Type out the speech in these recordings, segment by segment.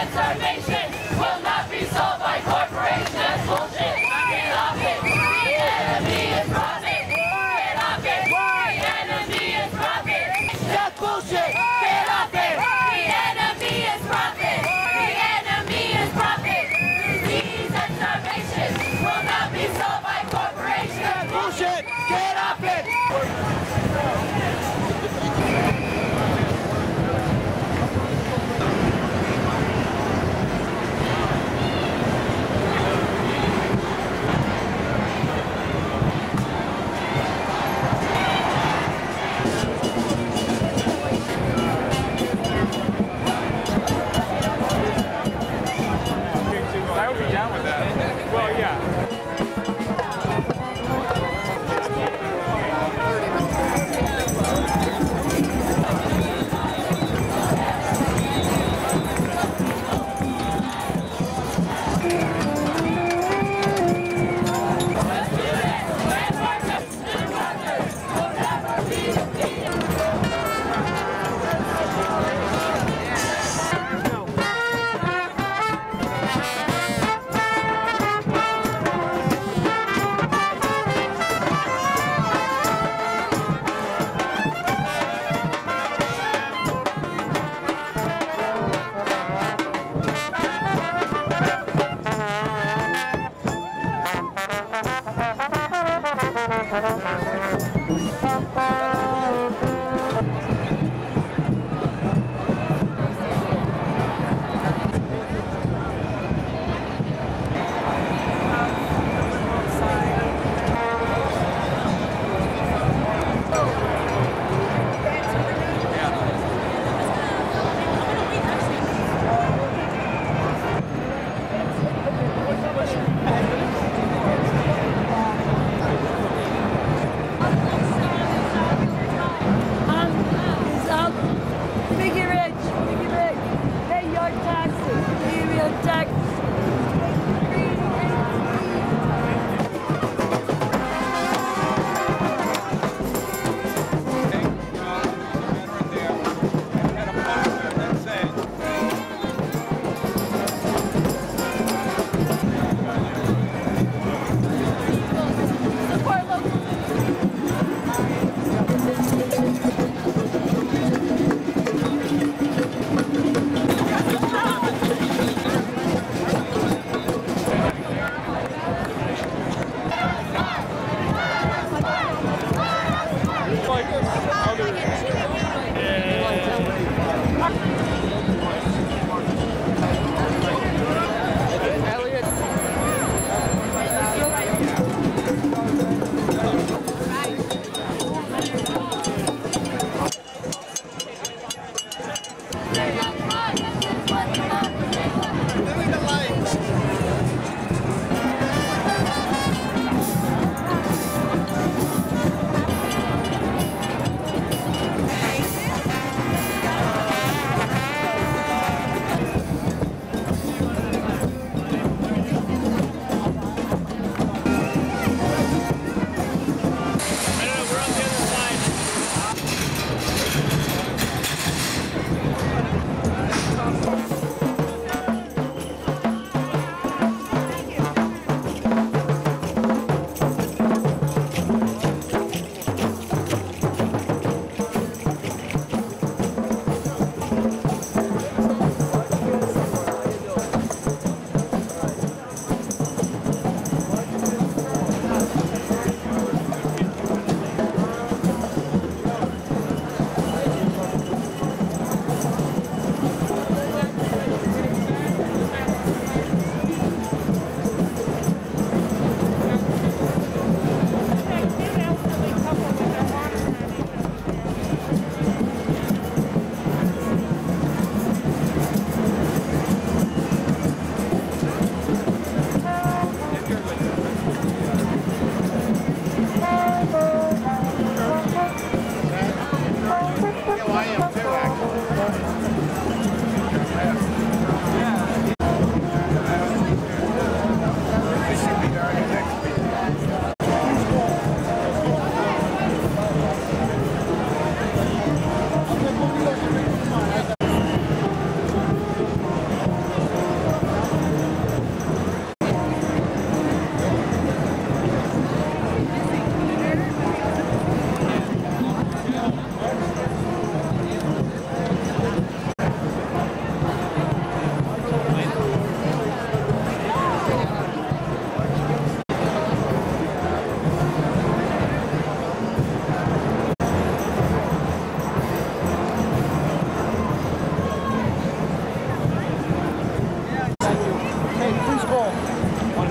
transformation will not be sold by corporations. That's bullshit. Get off it. The enemy is profit. Get off it. The enemy is profit. That's bullshit. Get off it. The enemy is profit. The enemy is profit. Disease and starvation will not be sold by corporations. That's bullshit. Get off it. I would be down with that. Well, yeah.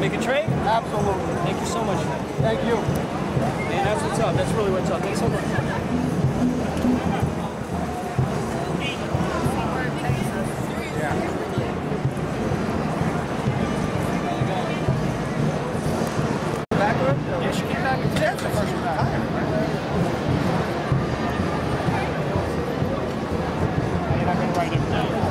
Make a trade? Absolutely. Thank you so much, man. Thank you. Man, that's what's up. That's really what's up. Thanks so much. Yeah, she came back. That's the first time. You're not going to write it down.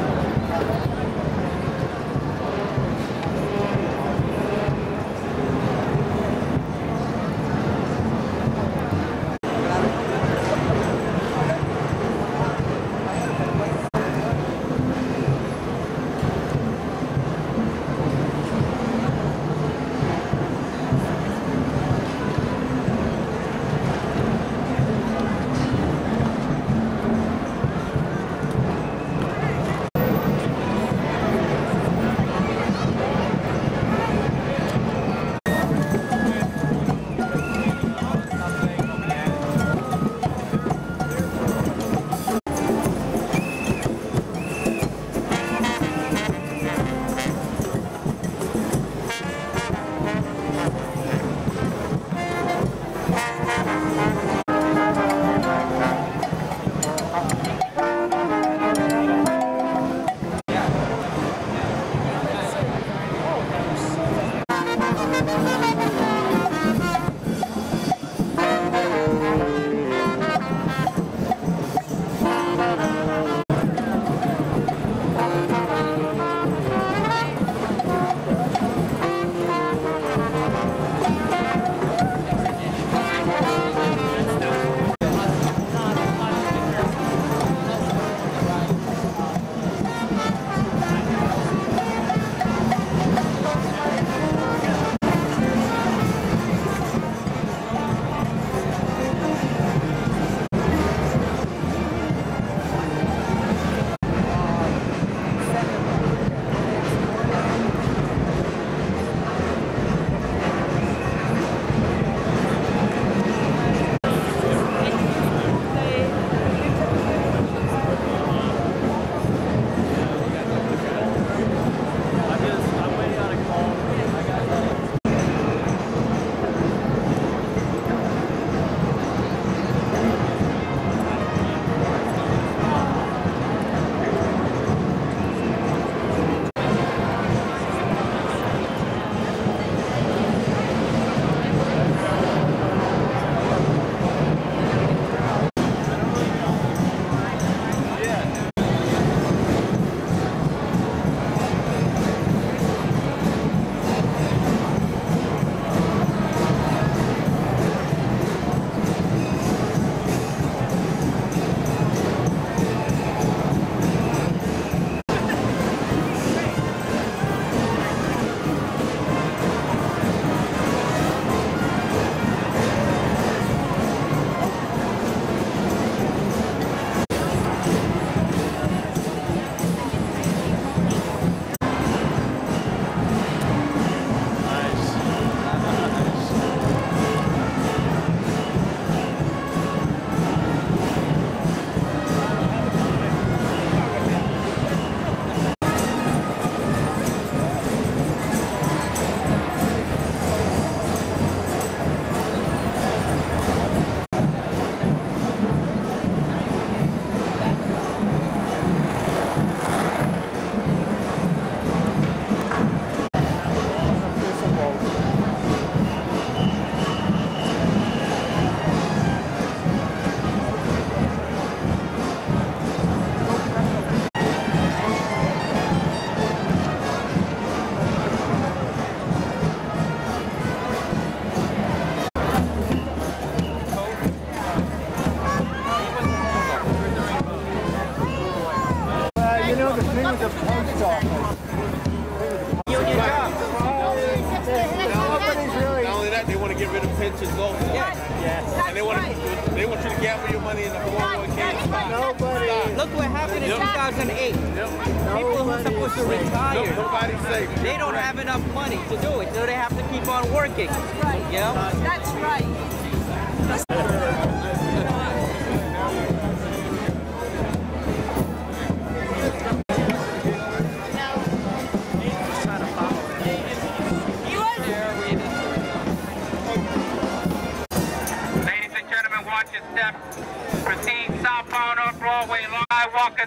pensions also. Yes. And they want you to gamble your money in the 401k. Nobody. Look what happened in 2008. People who are supposed to retire. Nobody's safe. They don't have enough money to do it, so they have to keep on working. That's right. You know? That's right.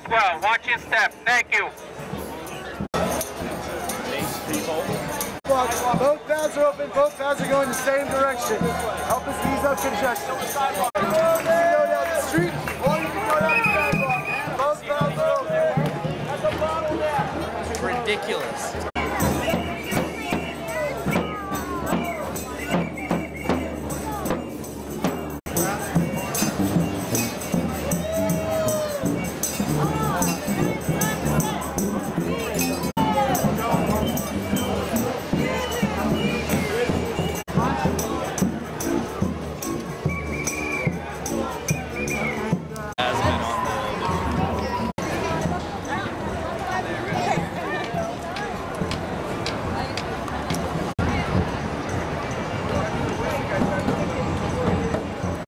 well. Watch your step. Thank you. Both paths are open, both paths are going the same direction. Help us ease up congestion. You can go down the street, or you can go down the sidewalk. Both paths are open. Ridiculous.